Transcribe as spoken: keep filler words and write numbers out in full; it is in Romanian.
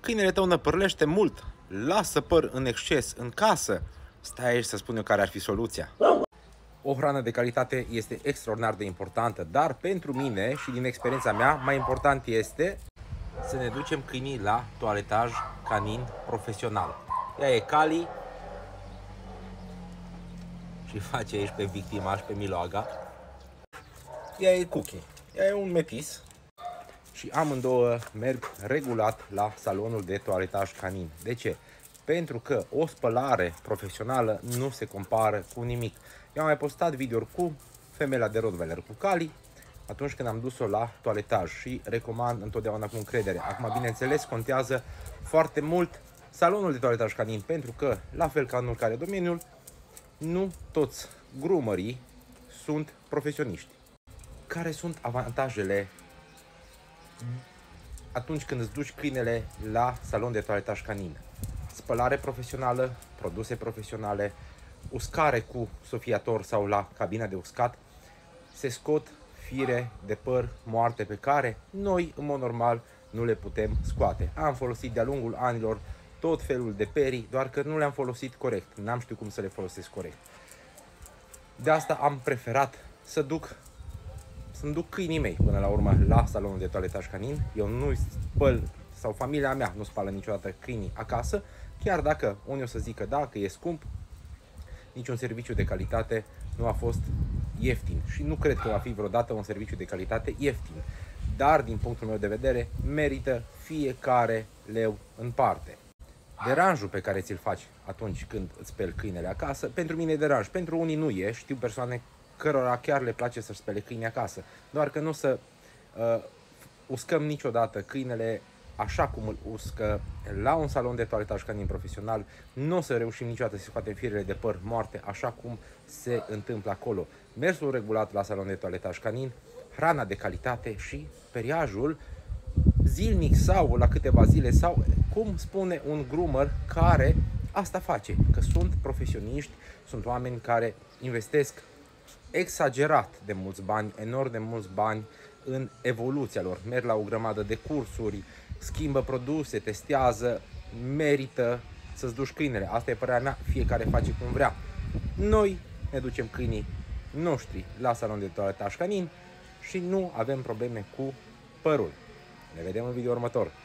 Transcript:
Câinele tău năpârlește mult, lasă păr în exces în casă. Stai aici să spun eu care ar fi soluția. O hrană de calitate este extraordinar de importantă, dar pentru mine și din experiența mea, mai important este să ne ducem câinii la toaletaj canin profesional. Ea e Cali și face aici pe victima și pe Miloaga. Ea e Cookie, ea e un metis și amândouă merg regulat la salonul de toaletaj canin. De ce? Pentru că o spălare profesională nu se compară cu nimic. Eu am mai postat videouri cu femeia de Rottweiler, cu Cali, atunci când am dus-o la toaletaj și recomand întotdeauna cu încredere. Acum, bineînțeles, contează foarte mult salonul de toaletaj canin, pentru că, la fel ca în oricare domeniul, nu toți groomerii sunt profesioniști. Care sunt avantajele atunci când îți duci câinele la salon de toaletaj canin? Spălare profesională, produse profesionale, uscare cu sofiator sau la cabina de uscat, se scot fire de păr moarte pe care noi, în mod normal, nu le putem scoate. Am folosit de-a lungul anilor tot felul de perii, doar că nu le-am folosit corect. N-am știut cum să le folosesc corect. De asta am preferat să duc să-mi duc câinii mei până la urmă la salonul de toaletaj canin. Eu nu spăl, sau familia mea nu spală niciodată câinii acasă, chiar dacă unii o să zică da, că e scump, niciun serviciu de calitate nu a fost ieftin și nu cred că va fi vreodată un serviciu de calitate ieftin. Dar, din punctul meu de vedere, merită fiecare leu în parte. Deranjul pe care ți-l faci atunci când îți speli câinele acasă, pentru mine e deranj, pentru unii nu e, știu persoane cărora chiar le place să-și spele câinii acasă, doar că nu să uh, uscăm niciodată câinele așa cum îl uscă la un salon de toaletaj canin profesional. Nu o să reușim niciodată să scoatem firele de păr moarte așa cum se întâmplă acolo. Mersul regulat la salon de toaletaj canin, hrana de calitate și periajul zilnic sau la câteva zile sau cum spune un groomer care asta face, că sunt profesioniști, sunt oameni care investesc exagerat de mulți bani, enorm de mulți bani în evoluția lor, merg la o grămadă de cursuri, schimbă produse, testează, merită să-ți duci câinele. Asta e părerea mea, fiecare face cum vrea. Noi ne ducem câinii noștri la salon de toaletaj canin și nu avem probleme cu părul. Ne vedem în video următor.